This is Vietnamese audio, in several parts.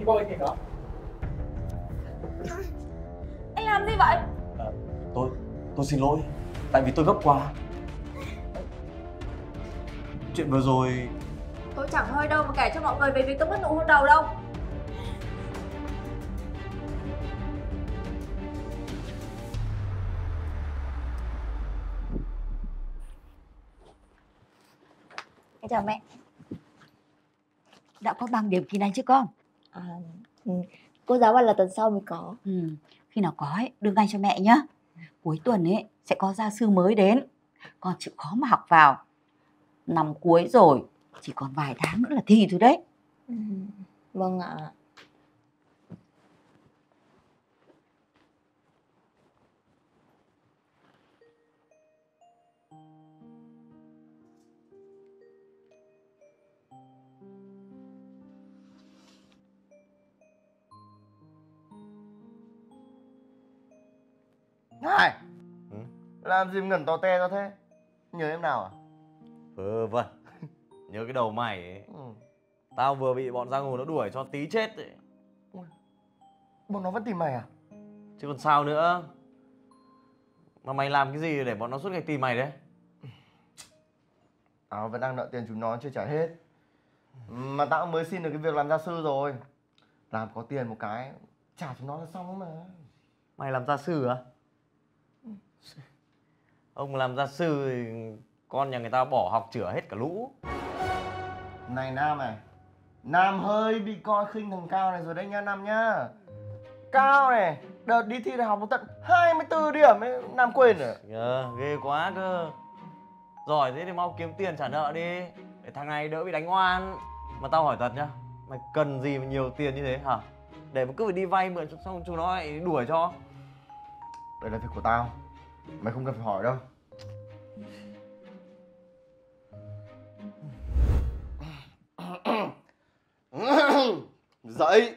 qua bên cạnh đó. Anh làm gì vậy? Tôi xin lỗi, tại vì tôi gấp quá. Chuyện vừa rồi Tôi chẳng hơi đâu mà kể cho mọi người về việc tôi mất nụ hôn đầu đâu. Em chào mẹ. Đã có bằng điểm kỳ này chứ con? Cô giáo bảo là tuần sau mới có. Khi nào có ấy, đưa ngay cho mẹ nhá. Cuối tuần ấy sẽ có gia sư mới đến. Con chịu khó mà học vào. Năm cuối rồi, chỉ còn vài tháng nữa là thi thôi đấy. Vâng ạ. Này, làm gì mà ngẩn to te ra thế? Nhớ em nào à? vâng. Nhớ cái đầu mày ấy. Tao vừa bị bọn giang hồ nó đuổi cho tí chết ấy. Bọn nó vẫn tìm mày à? Chứ còn sao nữa. Mà mày làm cái gì để bọn nó suốt ngày tìm mày đấy? Tao vẫn đang nợ tiền chúng nó chưa trả hết. Mà tao mới xin được cái việc làm gia sư rồi. Làm có tiền một cái, trả chúng nó là xong mà. Mày làm gia sư à? Ông làm gia sư thì con nhà người ta bỏ học chữa hết cả lũ. Này Nam này, Nam hơi bị coi khinh thằng Cao này rồi đấy nha Nam nhá. Cao này, đợt đi thi đại học tận 24 điểm ấy, Nam quên rồi. Ghê quá cơ. Giỏi thế thì mau kiếm tiền trả nợ đi, để thằng này đỡ bị đánh oan. Mà tao hỏi thật nhá, mày cần gì mà nhiều tiền như thế hả? Để mà cứ phải đi vay mượn xong chúng nó lại đuổi cho. Đây là việc của tao, mày không cần phải hỏi đâu. Dậy.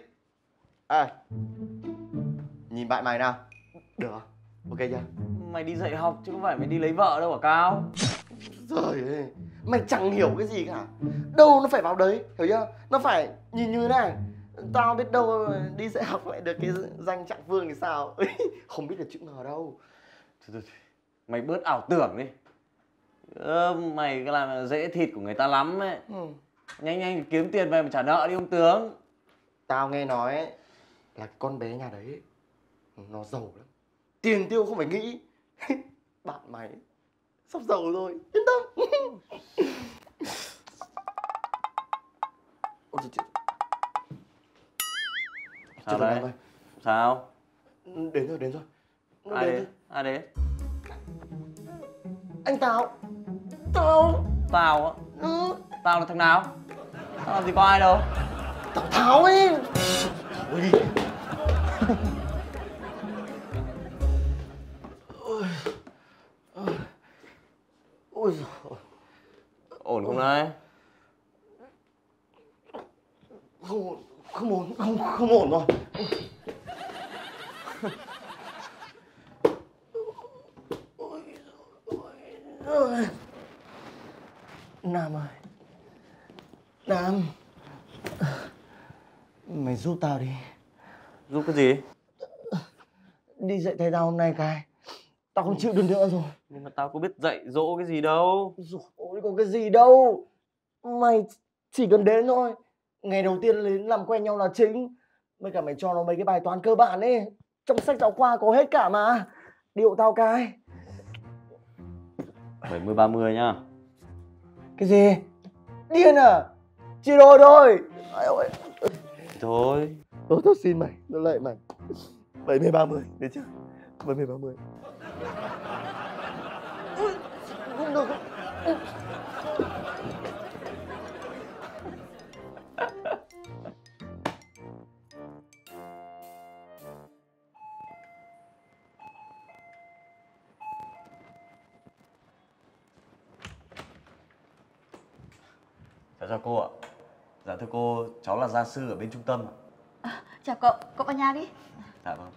Nhìn bạn mày nào. Được không? Ok chưa? Mày đi dạy học chứ không phải mày đi lấy vợ đâu hả Cao? Trời ơi, mày chẳng hiểu cái gì cả. Đâu nó phải vào đấy, hiểu chưa? Nó phải nhìn như thế này. Tao biết đâu đi dạy học lại được cái danh trạng vương thì sao. Không biết được chữ ngờ đâu. Thôi, mày bớt ảo tưởng đi. Mày cái làm dễ thịt của người ta lắm ấy. Nhanh nhanh kiếm tiền về mà trả nợ đi ông tướng. Tao nghe nói ấy, là con bé nhà đấy ấy, nó giàu lắm. Tiền tiêu không phải nghĩ. Bạn mày sắp giàu rồi, yên tâm. Ôi trời. Sao đấy? Sao? Đến rồi. Nó Ai đến đến? rồi. Ai đến? Anh Tao. Tao á? Tao là thằng nào? Tao làm gì có ai đâu. Tao Tháo ấy. Ôi đi. Ôi giời. Ổn không đấy? Không ổn rồi. Nam ơi. Nam. Mày giúp tao đi. Giúp cái gì? Đi dạy thầy tao hôm nay cái. Tao không chịu được nữa rồi. Nhưng mà tao có biết dạy dỗ cái gì đâu. Ôi có cái gì đâu. Mày chỉ cần đến thôi. Ngày đầu tiên đến làm quen nhau là chính. Với cả mày cho nó mấy cái bài toán cơ bản ấy. Trong sách giáo khoa có hết cả mà. Điệu tao cái. 70-30 nhá. Cái gì? Điên à? Chia đôi thôi. Thôi. Tao xin mày, tao lạy mày. 70-30, được chưa? 70-30. Không được. Chào cô ạ. Dạ thưa cô, cháu là gia sư ở bên trung tâm ạ. Chào cậu, cậu vào nhà đi. Dạ vâng.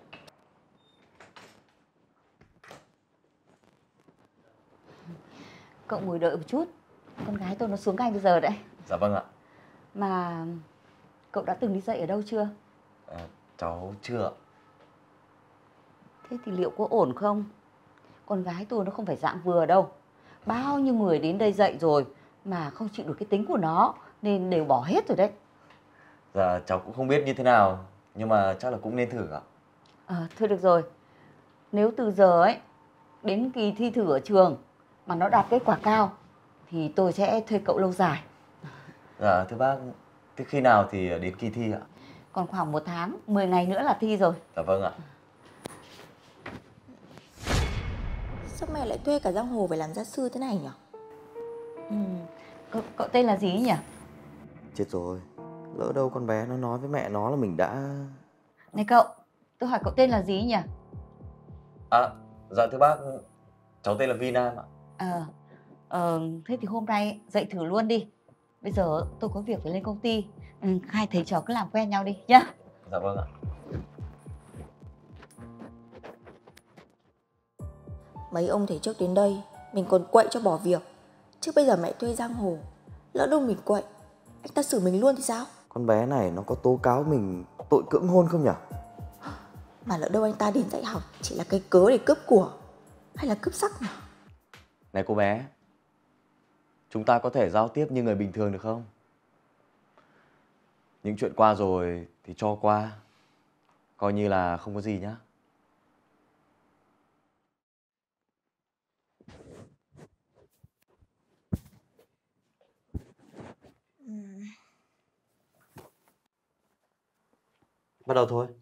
Cậu ngồi đợi một chút. Con gái tôi nó xuống ngay bây giờ đấy. Dạ vâng ạ. Mà cậu đã từng đi dạy ở đâu chưa? Cháu chưa ạ. Thế thì liệu có ổn không? Con gái tôi nó không phải dạng vừa đâu. Bao nhiêu người đến đây dạy rồi mà không chịu được cái tính của nó nên đều bỏ hết rồi đấy. Dạ cháu cũng không biết như thế nào, nhưng mà chắc là cũng nên thử ạ. Thôi được rồi. Nếu từ giờ ấy đến kỳ thi thử ở trường mà nó đạt kết quả cao thì tôi sẽ thuê cậu lâu dài. Dạ thưa bác, thế khi nào thì đến kỳ thi ạ? Còn khoảng 1 tháng, 10 ngày nữa là thi rồi. Dạ vâng ạ. Sao mẹ lại thuê cả giang hồ về làm gia sư thế này nhỉ? Cậu tên là gì nhỉ? Chết rồi, lỡ đâu con bé nó nói với mẹ nó là mình đã... Này cậu, tôi hỏi cậu tên là gì nhỉ? Dạ thưa bác, cháu tên là Vi Nam ạ. Thế thì hôm nay dậy thử luôn đi. Bây giờ tôi có việc phải lên công ty. Hai thầy trò cứ làm quen nhau đi nhá. Dạ vâng ạ. Mấy ông thầy trước đến đây mình còn quậy cho bỏ việc, chứ bây giờ mẹ thuê giang hồ, lỡ đâu mình quậy anh ta xử mình luôn thì sao? Con bé này nó có tố cáo mình tội cưỡng hôn không nhỉ? Mà lỡ đâu anh ta đến dạy học chỉ là cái cớ để cướp của hay là cướp sắc nhỉ? Này cô bé, chúng ta có thể giao tiếp như người bình thường được không? Những chuyện qua rồi thì cho qua, coi như là không có gì nhá. Bắt đầu thôi.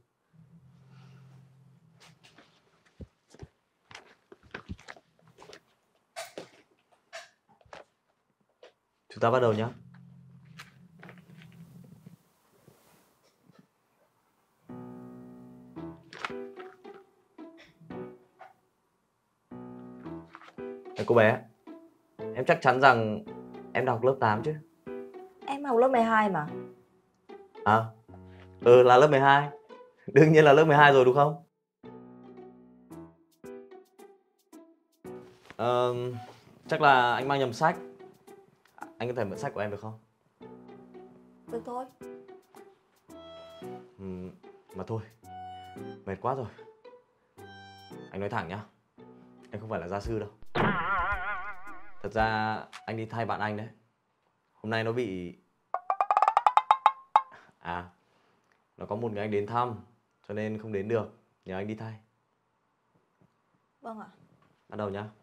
Chúng ta bắt đầu nhé. Này cô bé, em chắc chắn rằng em đọc lớp 8 chứ? Em học lớp 12 mà. Là lớp 12. Đương nhiên là lớp 12 rồi đúng không? Chắc là anh mang nhầm sách. Anh có thể mượn sách của em được không? Được thôi. Mà thôi, mệt quá rồi. Anh nói thẳng nhá, em không phải là gia sư đâu. Thật ra anh đi thay bạn anh đấy. Hôm nay nó bị... nó có một người anh đến thăm, cho nên không đến được. Nhờ anh đi thay. Vâng ạ. Bắt đầu nhá.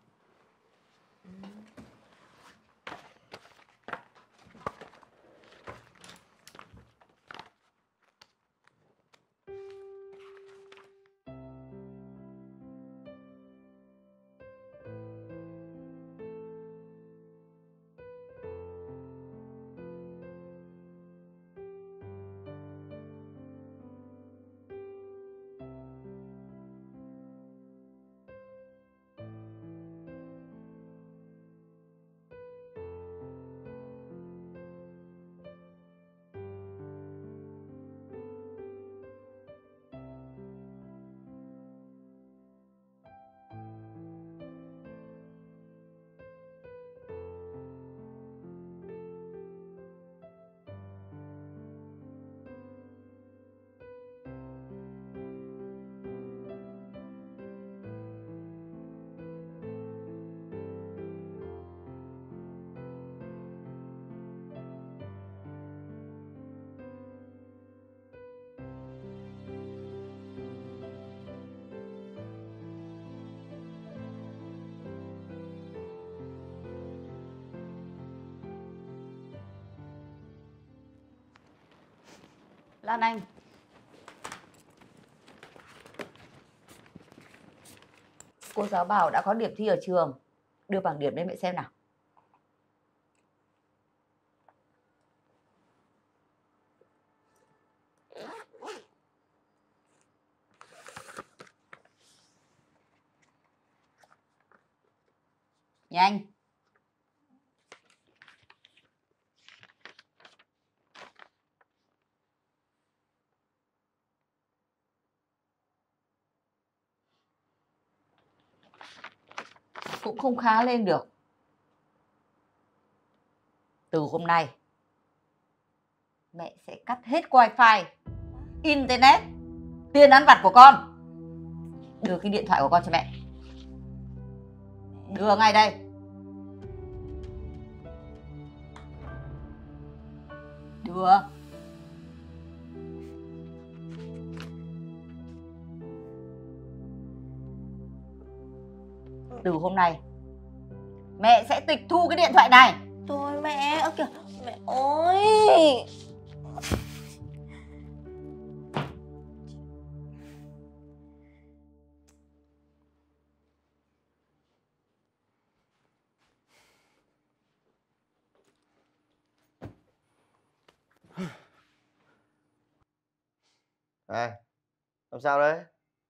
Lan Anh. Cô giáo bảo đã có điểm thi ở trường. Đưa bảng điểm lên mẹ xem nào. Nhanh. Cũng không khá lên được. Từ hôm nay mẹ sẽ cắt hết wifi. internet, tiền ăn vặt của con. Đưa cái điện thoại của con cho mẹ. Đưa ngay đây. Đưa. Từ hôm nay mẹ sẽ tịch thu cái điện thoại này. Thôi mẹ, ơ kìa, mẹ ơi. À, làm sao đấy?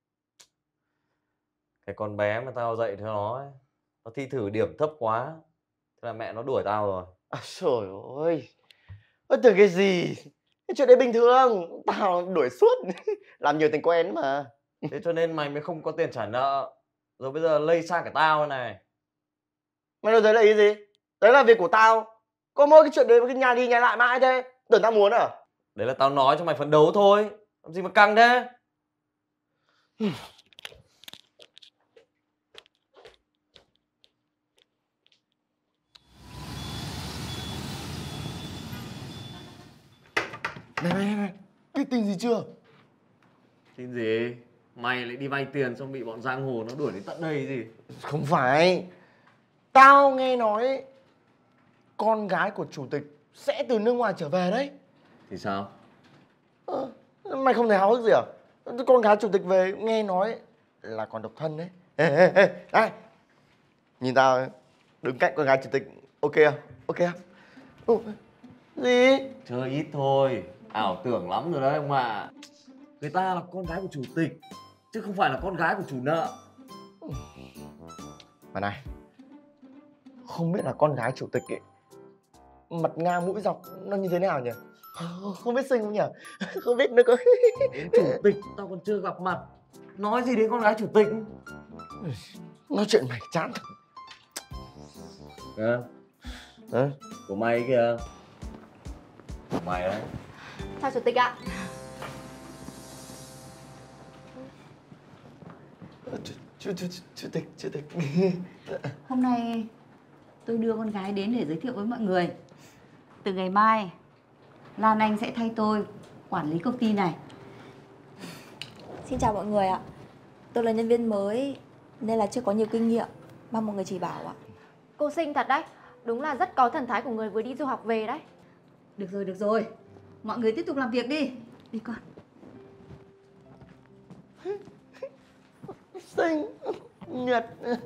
Cái con bé mà tao dạy cho nó ấy, nó thi thử điểm thấp quá, thế là mẹ nó đuổi tao rồi. À, trời ơi, ơ tưởng cái gì? Cái chuyện đấy bình thường, tao đuổi suốt, làm nhiều thành quen mà. Thế cho nên mày mới không có tiền trả nợ, rồi bây giờ lây sang cả tao này. Mày nói đấy là ý gì? Đấy là việc của tao. Có mỗi cái chuyện đấy mà cái nhà đi nhà lại mãi thế. Tưởng tao muốn à? Đấy là tao nói cho mày phấn đấu thôi, làm gì mà căng thế. Này, cái tin gì chưa? Tin gì? Mày lại đi vay tiền xong bị bọn giang hồ nó đuổi đến tận đây gì? Không phải. Tao nghe nói con gái của chủ tịch sẽ từ nước ngoài trở về đấy. Thì sao? Mày không thấy háo hức gì à? Con gái chủ tịch về nghe nói là còn độc thân đấy. Ê, đây. Nhìn tao ấy, đứng cạnh con gái chủ tịch, ok không? Ok không? Gì? Chơi ít thôi, ảo tưởng lắm rồi đấy ông ạ. Người ta là con gái của chủ tịch, chứ không phải là con gái của chủ nợ. Mà này, không biết là con gái chủ tịch ấy mặt ngang mũi dọc nó như thế nào nhỉ? Không biết xinh không nhỉ? Không biết nữa cơ. Đến chủ tịch tao còn chưa gặp mặt, nói gì đến con gái chủ tịch. Nói chuyện mày chán thật. Kìa, Hả? của mày kìa. Của mày đấy. Chào chủ tịch ạ. Chủ tịch. Hôm nay tôi đưa con gái đến để giới thiệu với mọi người. Từ ngày mai, Lan Anh sẽ thay tôi quản lý công ty này. Xin chào mọi người ạ. Tôi là nhân viên mới nên là chưa có nhiều kinh nghiệm, mong mọi người chỉ bảo ạ. Cô xinh thật đấy, đúng là rất có thần thái của người vừa đi du học về đấy. Được rồi. Mọi người tiếp tục làm việc đi. Đi con. Xinh Nhật.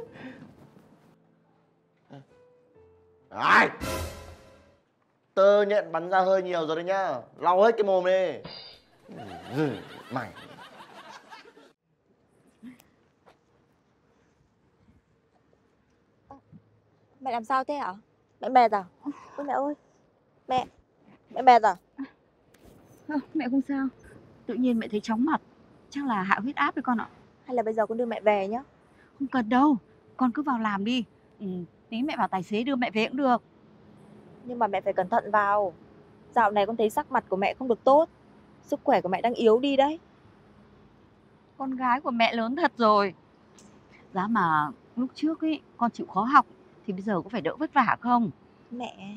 Ai? Tơ nhận bắn ra hơi nhiều rồi đấy nhá. Lau hết cái mồm đi. Mày. Mẹ làm sao thế ạ? Mẹ mệt à? Ôi mẹ ơi. Mẹ mệt à? Mẹ không sao. Tự nhiên mẹ thấy chóng mặt. Chắc là hạ huyết áp đấy con ạ. Hay là bây giờ con đưa mẹ về nhá? Không cần đâu. Con cứ vào làm đi. Tí mẹ bảo tài xế đưa mẹ về cũng được. Nhưng mà mẹ phải cẩn thận vào. Dạo này con thấy sắc mặt của mẹ không được tốt. Sức khỏe của mẹ đang yếu đi đấy. Con gái của mẹ lớn thật rồi. Giá mà lúc trước ấy con chịu khó học thì bây giờ có phải đỡ vất vả không? Mẹ.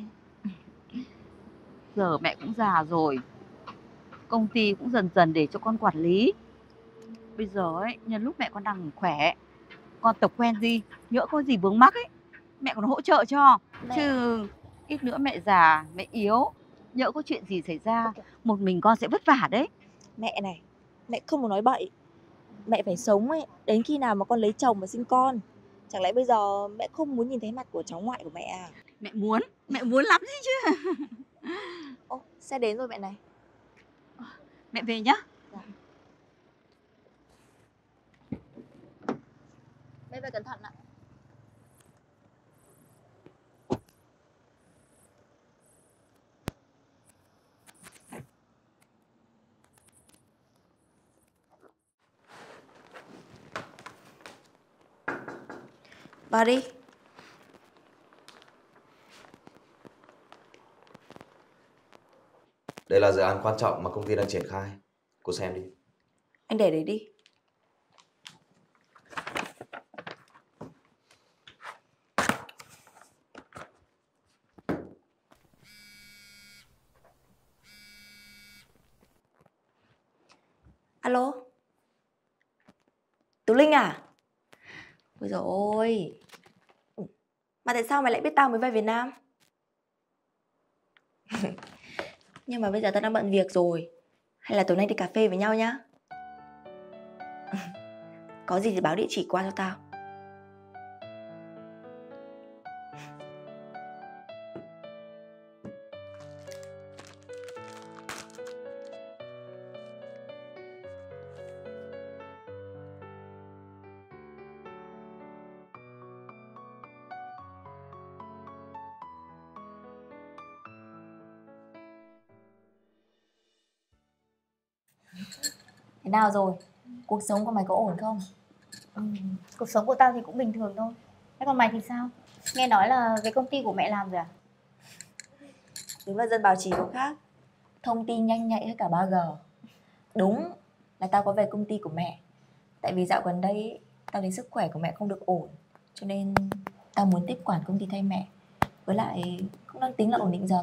Giờ mẹ cũng già rồi. Công ty cũng dần dần để cho con quản lý. Bây giờ ấy, nhân lúc mẹ con đang khỏe, con tập quen gì, nhỡ có gì vướng mắc ấy, mẹ còn hỗ trợ cho. Mẹ. Chứ ít nữa mẹ già, mẹ yếu, nhỡ có chuyện gì xảy ra, một mình con sẽ vất vả đấy. Mẹ này, mẹ không muốn nói bậy. Mẹ phải sống ấy, đến khi nào mà con lấy chồng và sinh con. Chẳng lẽ bây giờ mẹ không muốn nhìn thấy mặt của cháu ngoại của mẹ à? Mẹ muốn lắm gì chứ. Ô, xe đến rồi mẹ này. Mẹ về nhá. Dạ. Mẹ về cẩn thận ạ. Vào đi. Đây là dự án quan trọng mà công ty đang triển khai. Cô xem đi. Anh để đấy đi. Alo. Tú Linh à? Ôi dồi ôi. Mà tại sao mày lại biết tao mới về Việt Nam? Nhưng mà bây giờ tao đang bận việc rồi. Hay là tối nay đi cà phê với nhau nhá. Có gì thì báo địa chỉ qua cho tao. Thế nào rồi? Cuộc sống của mày có ổn không? Cuộc sống của tao thì cũng bình thường thôi. Thế còn mày thì sao? Nghe nói là cái công ty của mẹ làm rồi à? Đúng là dân báo chí có khác. Thông tin nhanh nhạy hơn cả 3G. Đúng là tao có về công ty của mẹ. Tại vì dạo gần đây tao thấy sức khỏe của mẹ không được ổn, cho nên tao muốn tiếp quản công ty thay mẹ. Với lại cũng đang tính là ổn định dần.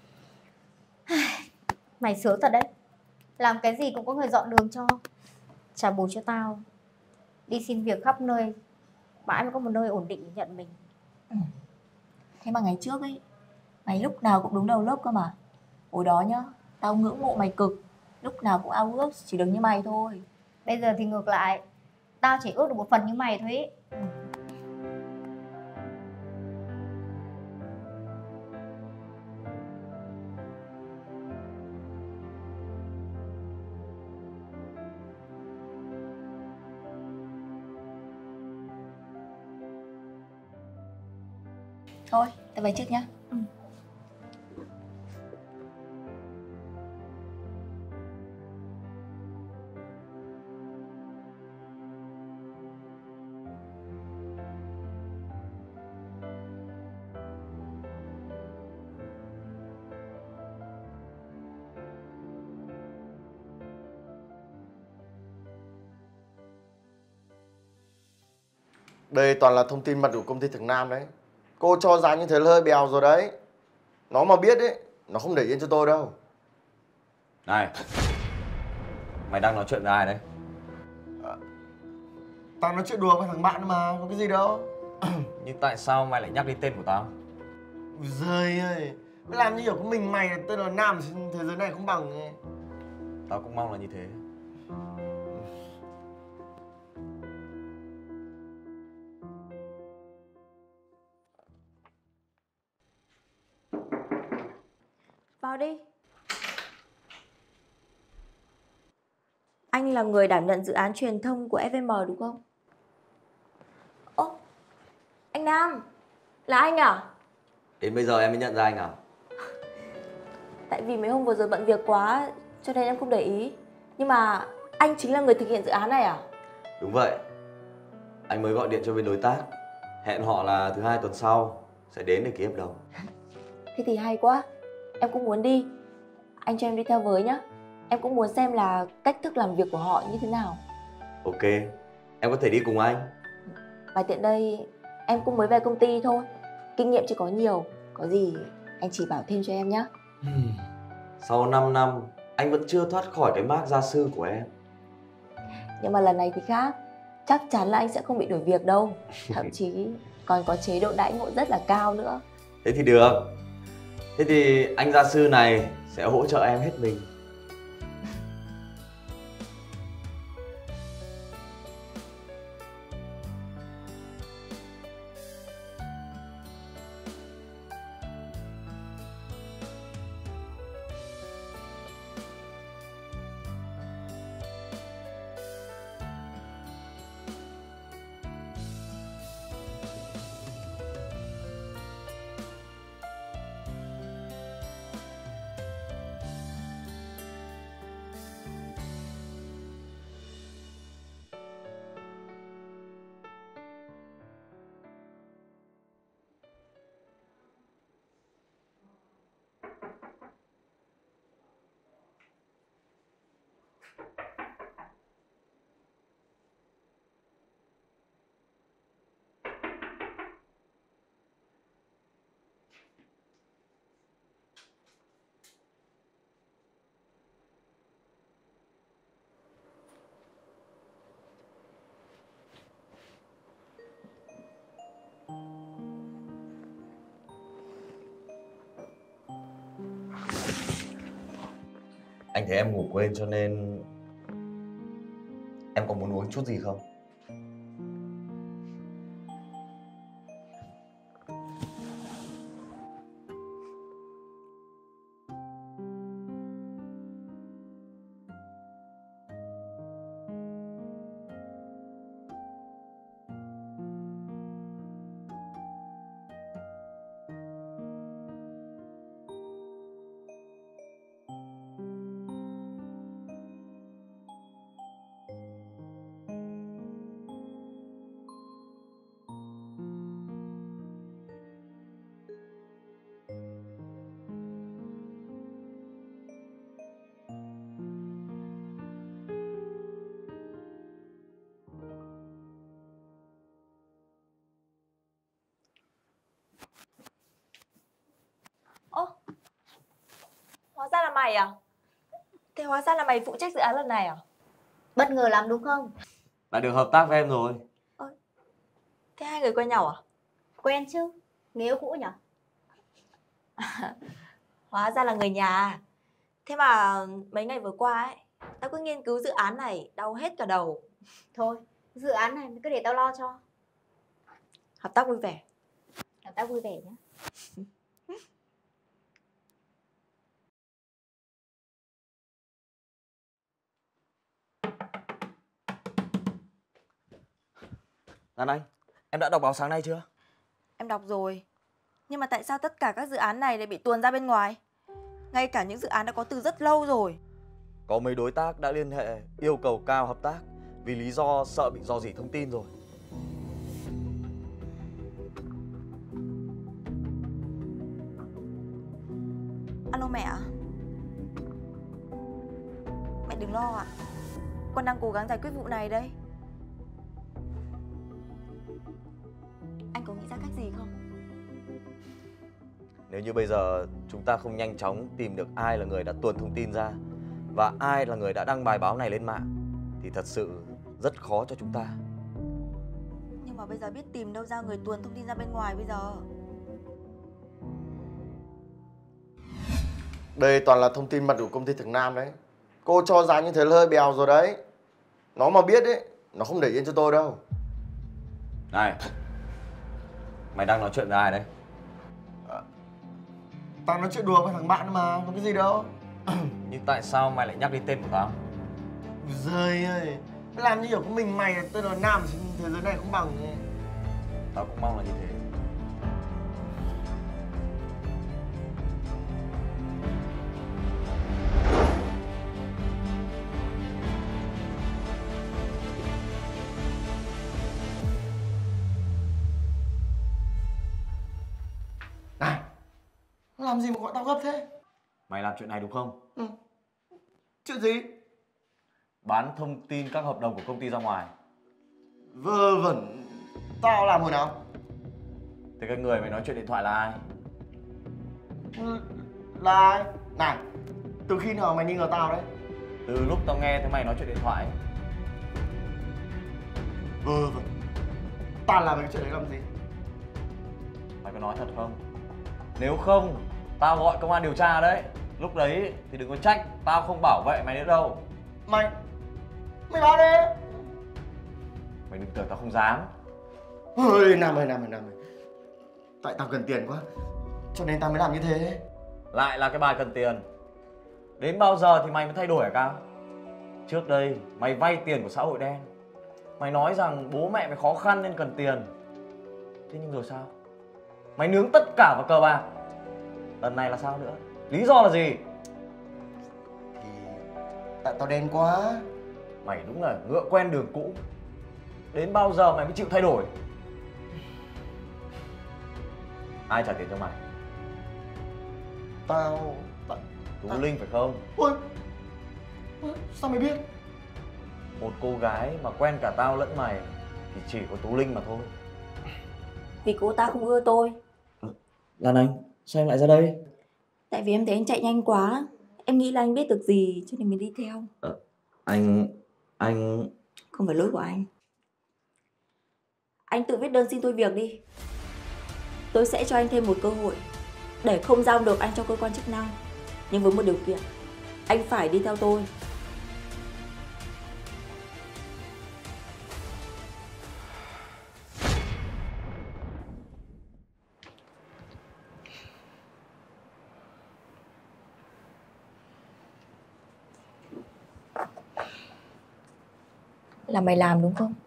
Mày sướng thật đấy. Làm cái gì cũng có người dọn đường cho. Trả bù cho tao. Đi xin việc khắp nơi, mãi mới có một nơi ổn định để nhận mình. Thế mà ngày trước ấy, mày lúc nào cũng đứng đầu lớp cơ mà. Hồi đó nhá, tao ngưỡng mộ mày cực. Lúc nào cũng ao ước chỉ được như mày thôi. Bây giờ thì ngược lại. Tao chỉ ước được một phần như mày thôi ý. Thôi, tao về trước nhá. Đây toàn là thông tin mật của công ty Thằng Nam đấy. Cô cho giá như thế là hơi bèo rồi đấy. Nó mà biết ấy, nó không để yên cho tôi đâu. Này, mày đang nói chuyện với ai đấy? Tao nói chuyện đùa với thằng bạn mà, có cái gì đâu. Nhưng tại sao mày lại nhắc đến tên của tao? Ui giời ơi, mày làm như kiểu có mình mày là tên là Nam trên thế giới này không bằng ấy. Tao cũng mong là như thế. Vào đi. Anh là người đảm nhận dự án truyền thông của FM đúng không? Ô, anh Nam, là anh à? Đến bây giờ em mới nhận ra anh à? Tại vì mấy hôm vừa rồi bận việc quá cho nên em không để ý. Nhưng mà anh chính là người thực hiện dự án này à? Đúng vậy. Anh mới gọi điện cho bên đối tác. Hẹn họ là thứ 2 tuần sau sẽ đến để ký hợp đồng. Thế thì hay quá. Em cũng muốn đi. Anh cho em đi theo với nhá. Em cũng muốn xem là cách thức làm việc của họ như thế nào. Ok, em có thể đi cùng anh. Và tiện đây em cũng mới về công ty thôi. Kinh nghiệm chưa có nhiều. Có gì anh chỉ bảo thêm cho em nhé. Sau 5 năm, anh vẫn chưa thoát khỏi cái mác gia sư của em. Nhưng mà lần này thì khác. Chắc chắn là anh sẽ không bị đuổi việc đâu. Thậm chí còn có chế độ đãi ngộ rất là cao nữa. Thế thì được. Thế thì anh gia sư này sẽ hỗ trợ em hết mình. Anh thấy em ngủ quên cho nên em có muốn uống chút gì không? Ơ, hóa ra là mày à? Thế hóa ra là mày phụ trách dự án lần này à? Bất ngờ lắm đúng không? Lại được hợp tác với em rồi. Thế hai người quen nhau à? Quen chứ, người yêu cũ nhỉ? Hóa ra là người nhà à? Thế mà mấy ngày vừa qua ấy, tao cứ nghiên cứu dự án này đau hết cả đầu. Thôi, dự án này cứ để tao lo cho. Hợp tác vui vẻ. Hợp tác vui vẻ nhé. Lan Anh, em đã đọc báo sáng nay chưa? Em đọc rồi. Nhưng mà tại sao tất cả các dự án này lại bị tuồn ra bên ngoài? Ngay cả những dự án đã có từ rất lâu rồi. Có mấy đối tác đã liên hệ yêu cầu cao hợp tác vì lý do sợ bị rò rỉ thông tin rồi. Alo mẹ ạ. Mẹ đừng lo ạ. Con đang cố gắng giải quyết vụ này đây. Anh có nghĩ ra cách gì không? Nếu như bây giờ chúng ta không nhanh chóng tìm được ai là người đã tuồn thông tin ra và ai là người đã đăng bài báo này lên mạng thì thật sự rất khó cho chúng ta. Nhưng mà bây giờ biết tìm đâu ra người tuồn thông tin ra bên ngoài bây giờ? Đây toàn là thông tin mật của công ty Thằng Nam đấy. Cô cho giá như thế là hơi bèo rồi đấy. Nó mà biết ấy, nó không để yên cho tôi đâu. Này, mày đang nói chuyện với ai đấy? Tao nói chuyện đùa với thằng bạn mà, có cái gì đâu. Nhưng tại sao mày lại nhắc đến tên của tao? Giời ơi, làm như kiểu của mình mày là tên là Nam trên thế giới này không bằng ấy. Tao cũng mong là như thế. Này, làm gì mà gọi tao gấp thế? Mày làm chuyện này đúng không? Ừ. Chuyện gì? Bán thông tin các hợp đồng của công ty ra ngoài. Vơ vẩn. Tao làm hồi nào? Thế cái người mày nói chuyện điện thoại là ai? Là ai? Này, từ khi nào mày nghi ngờ tao đấy? Từ lúc tao nghe thấy mày nói chuyện điện thoại ấy. Vơ vẩn. Tao làm cái chuyện đấy làm gì? Mày có nói thật không? Nếu không, tao gọi công an điều tra đấy. Lúc đấy thì đừng có trách tao không bảo vệ mày nữa đâu. Mày báo đi. Mày đừng tưởng tao không dám. Ôi, Nam ơi. Tại tao cần tiền quá, cho nên tao mới làm như thế. Lại là cái bài cần tiền. Đến bao giờ thì mày mới thay đổi hả Cao? Trước đây mày vay tiền của xã hội đen. Mày nói rằng bố mẹ mày khó khăn nên cần tiền. Thế nhưng rồi sao? Mày nướng tất cả vào cờ bạc. Lần này là sao nữa? Lý do là gì? Thì tại tao đen quá. Mày đúng là ngựa quen đường cũ. Đến bao giờ mày mới chịu thay đổi? Ai trả tiền cho mày? Tao Tú Linh phải không? Ôi, sao mày biết? Một cô gái mà quen cả tao lẫn mày thì chỉ có Tú Linh mà thôi. Vì cô ta không ưa tôi. Lan Anh, sao em lại ra đây? Tại vì em thấy anh chạy nhanh quá. Em nghĩ là anh biết được gì cho nên mình đi theo. Anh... Không phải lỗi của anh. Anh tự viết đơn xin thôi việc đi. Tôi sẽ cho anh thêm một cơ hội để không giao được anh cho cơ quan chức năng. Nhưng với một điều kiện Anh phải đi theo tôi. Là mày làm đúng không?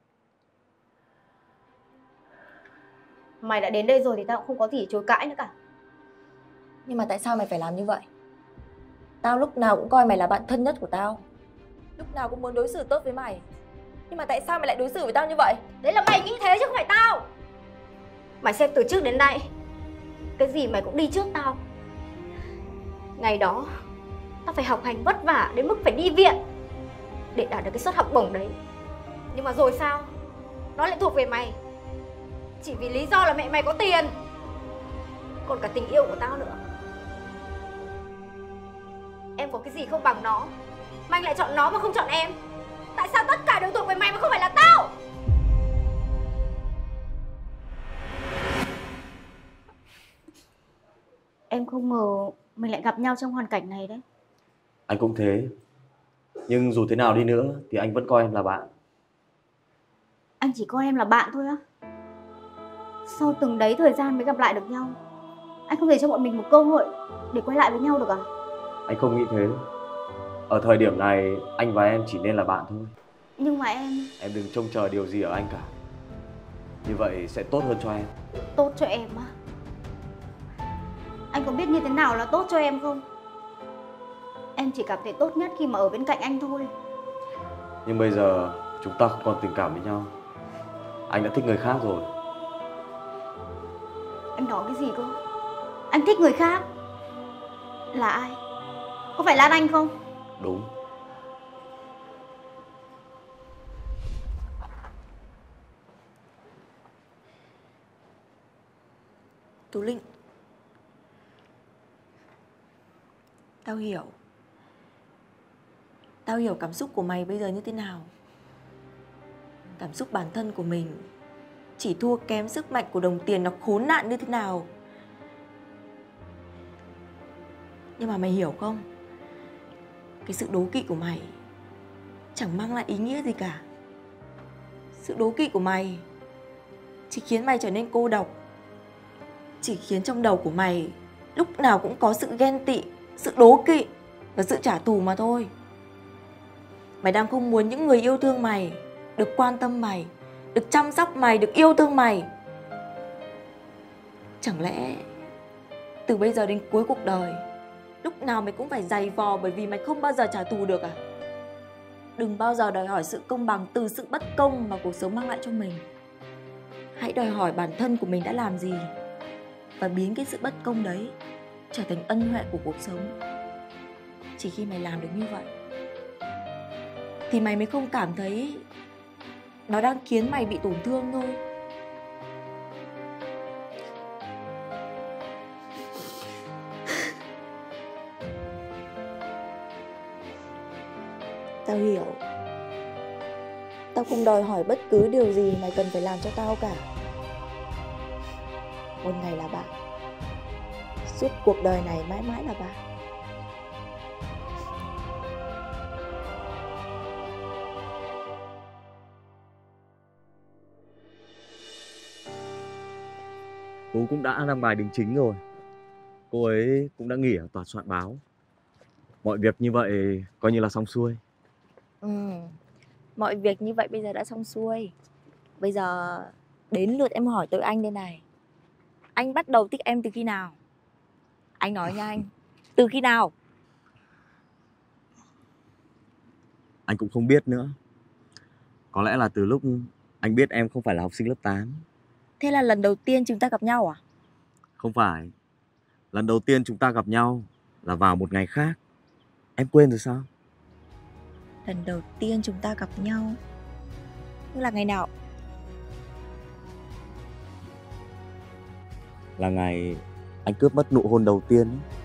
Mày đã đến đây rồi thì tao cũng không có gì để chối cãi nữa cả. Nhưng mà tại sao mày phải làm như vậy? Tao lúc nào cũng coi mày là bạn thân nhất của tao. Lúc nào cũng muốn đối xử tốt với mày. Nhưng mà tại sao mày lại đối xử với tao như vậy? Đấy là mày nghĩ thế chứ không phải tao. Mày xem từ trước đến nay, cái gì mày cũng đi trước tao. Ngày đó tao phải học hành vất vả đến mức phải đi viện để đạt được cái suất học bổng đấy. Nhưng mà rồi sao? Nó lại thuộc về mày. Chỉ vì lý do là mẹ mày có tiền. Còn cả tình yêu của tao nữa. Em có cái gì không bằng nó mà anh lại chọn nó mà không chọn em? Tại sao tất cả đều thuộc về mày mà không phải là tao? Em không ngờ mình lại gặp nhau trong hoàn cảnh này đấy. Anh cũng thế. Nhưng dù thế nào đi nữa thì anh vẫn coi em là bạn. Anh chỉ coi em là bạn thôi á? Sau từng đấy thời gian mới gặp lại được nhau, anh không thể cho bọn mình một cơ hội để quay lại với nhau được à? Anh không nghĩ thế. Ở thời điểm này anh và em chỉ nên là bạn thôi. Nhưng mà Em đừng trông chờ điều gì ở anh cả. Như vậy sẽ tốt hơn cho em. tốt cho em á? Anh có biết như thế nào là tốt cho em không? Em chỉ cảm thấy tốt nhất khi mà ở bên cạnh anh thôi. Nhưng bây giờ chúng ta không còn tình cảm với nhau. Anh đã thích người khác rồi. Anh nói cái gì cơ? Anh thích người khác? Là ai? Có phải Lan Anh không? Đúng. Tú Linh, tao hiểu. Tao hiểu cảm xúc của mày bây giờ như thế nào. Cảm xúc bản thân của mình chỉ thua kém sức mạnh của đồng tiền nó khốn nạn như thế nào. Nhưng mà mày hiểu không? Cái sự đố kỵ của mày chẳng mang lại ý nghĩa gì cả. Sự đố kỵ của mày chỉ khiến mày trở nên cô độc. Chỉ khiến trong đầu của mày lúc nào cũng có sự ghen tị, sự đố kỵ và sự trả thù mà thôi. Mày đang không muốn những người yêu thương mày được quan tâm mày, được chăm sóc mày, được yêu thương mày. Chẳng lẽ từ bây giờ đến cuối cuộc đời lúc nào mày cũng phải giày vò bởi vì mày không bao giờ trả thù được à? Đừng bao giờ đòi hỏi sự công bằng từ sự bất công mà cuộc sống mang lại cho mình. Hãy đòi hỏi bản thân của mình đã làm gì và biến cái sự bất công đấy trở thành ân huệ của cuộc sống. Chỉ khi mày làm được như vậy thì mày mới không cảm thấy nó đang khiến mày bị tổn thương thôi. Tao hiểu. Tao không đòi hỏi bất cứ điều gì mày cần phải làm cho tao cả. Một ngày là bạn, suốt cuộc đời này mãi mãi là bạn. Tú cũng đã đăng bài đính chính rồi. Cô ấy cũng đã nghỉ ở tòa soạn báo. Mọi việc như vậy coi như là xong xuôi. Mọi việc như vậy bây giờ đã xong xuôi. Bây giờ đến lượt em hỏi tới anh đây này. Anh bắt đầu thích em từ khi nào? Anh nói nha anh. Từ khi nào? Anh cũng không biết nữa. Có lẽ là từ lúc anh biết em không phải là học sinh lớp 8. Thế là lần đầu tiên chúng ta gặp nhau à? Không phải. Lần đầu tiên chúng ta gặp nhau là vào một ngày khác. Em quên rồi sao? Lần đầu tiên chúng ta gặp nhau là ngày nào? Là ngày anh cướp mất nụ hôn đầu tiên ấy.